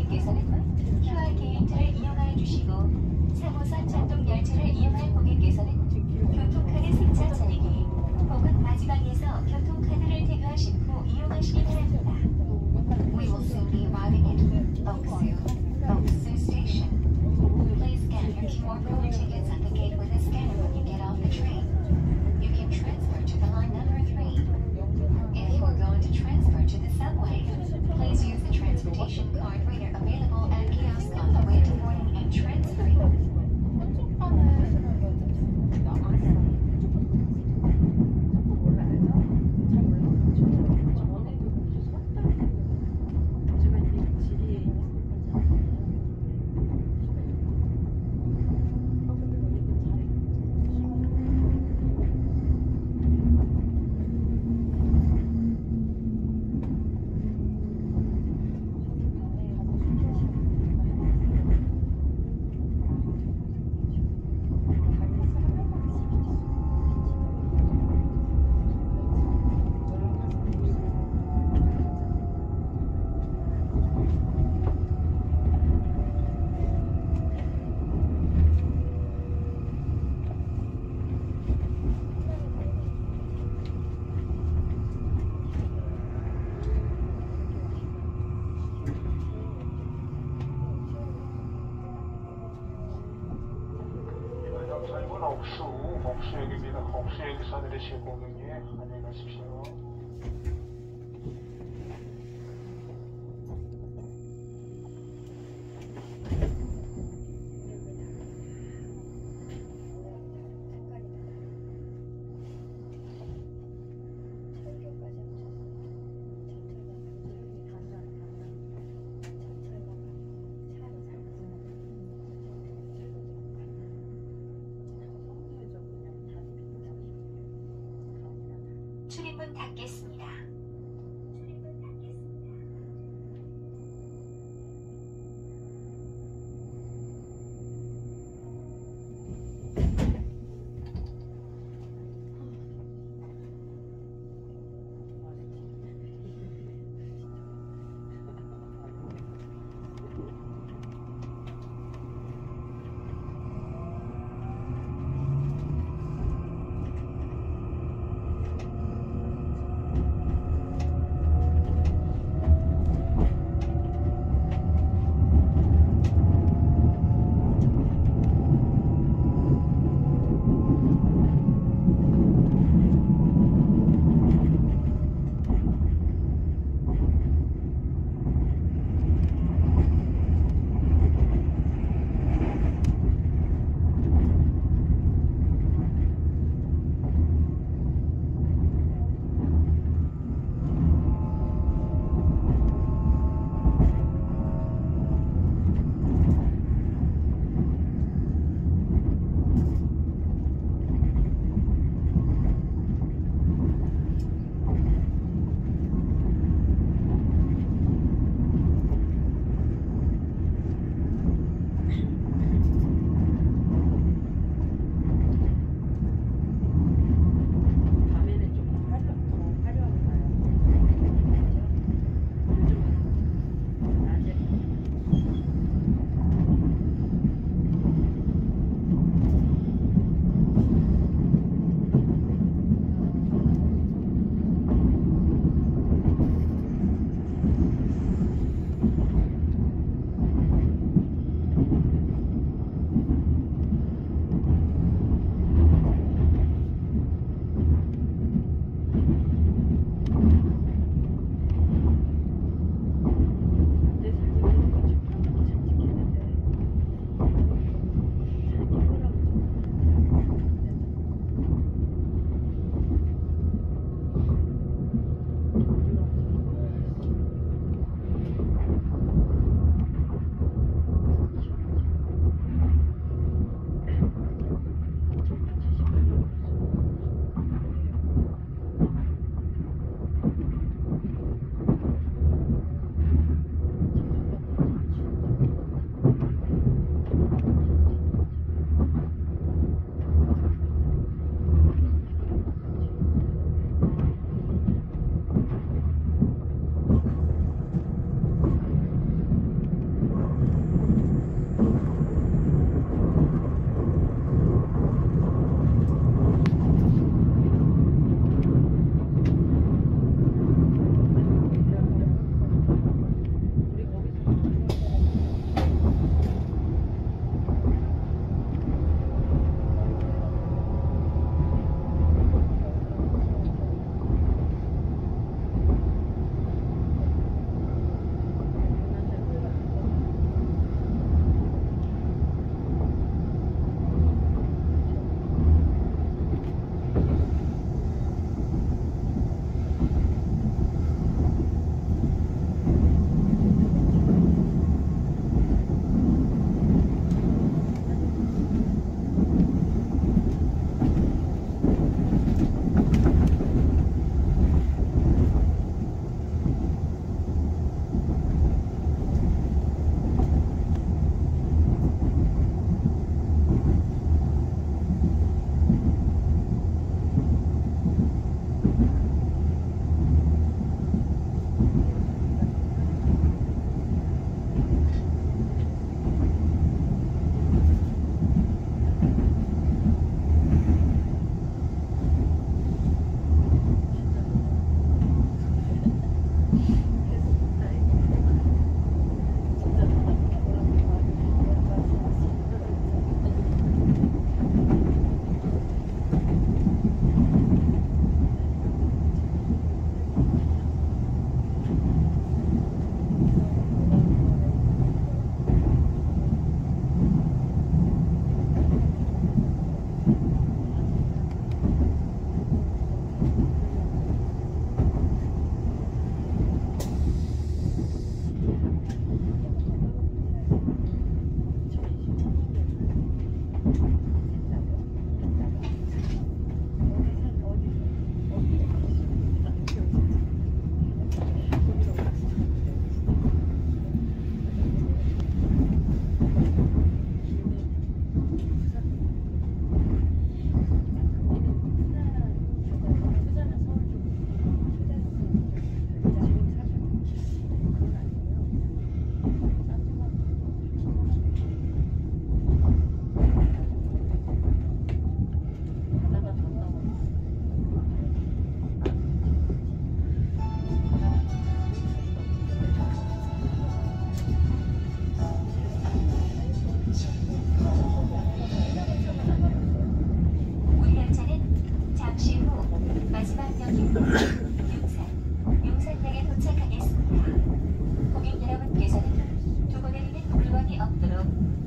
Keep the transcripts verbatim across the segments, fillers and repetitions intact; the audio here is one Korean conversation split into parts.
고객께서는 큐알 게이트를 이용하여 주시고 삼 호선 전동 열차를 이용할 고객께서는 교통카드 승차 차리기 혹은 마지막에서 교통카드를 제거하신 후 이용하시기 바랍니다. We will soon be arriving at Oaksu, Oaksu Station. Please scan your Q R code tickets at the gate with a scanner when you get off the train. You can transfer to the line number three. If you are going to transfer to the subway, please use the transportation card reader available at kiosk on the way to boarding and transferring. 옥수, 옥수역입니다. 옥수역에서 내리실 고객님 안녕히 가십시오. 출입문 닫겠습니다.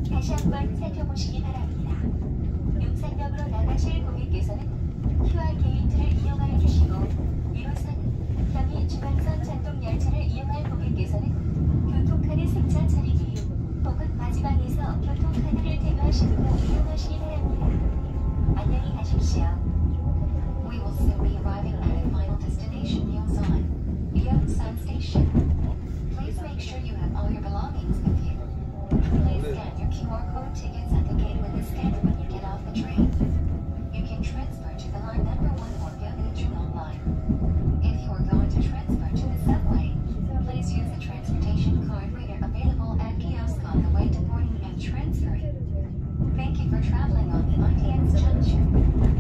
다시 한번 살펴보시기 바랍니다. 용산역으로 나가실 고객께서는 큐알 게이트를 이용하여 주시고 일 호선은 경의 중앙선 전동 열차를 이용할 고객께서는 교통카드 승차 처리기 혹은 마지막에서 교통카드를 제거하신 후 이용하시기 바랍니다. 안녕히 가십시오. We will soon be arriving at a final destination, Yongsan. Yongsan Station. Please make sure you have all your belongings with you. Please scan your Q R code tickets at the gate with the scanner when you get off the train. You can transfer to the line number one or Gyeongju-non line. If you are going to transfer to the subway, please use the transportation card reader available at kiosk on the way to boarding and transferring. Thank you for traveling on the Ideans Junction.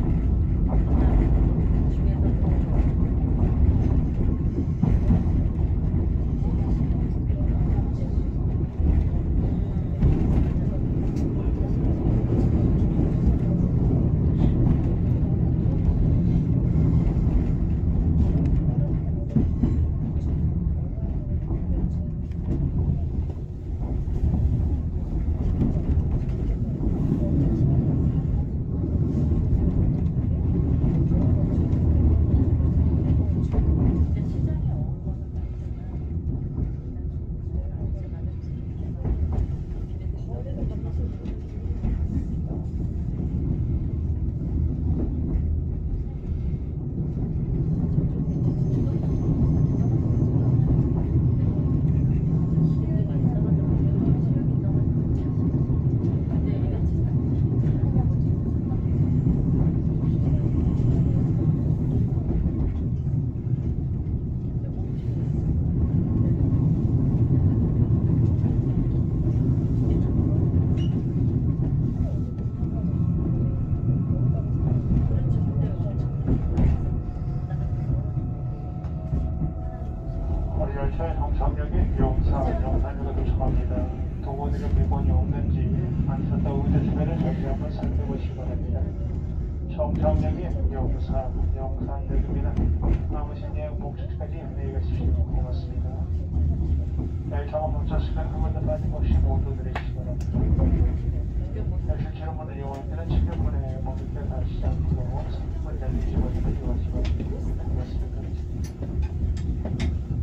열차의 정상역에 용산, 용산역에 도착합니다. 도구들이 물건이 없는지 안쓰다 의자 주변을 다시 한번 살펴보시기 바랍니다. 정상역에 용산, 용산역입니다. 남으신 여행 목적지까지 안녕히 가십시오. 고맙습니다. 열차가 멈췄을 시간 한 번도 빠짐없이 모두 내리시기 바랍니다. 실제로 모든 여행들은 칠 분에 머물 때 다시 않고 삼십 분 내리시기 바랍니다. 고맙습니다.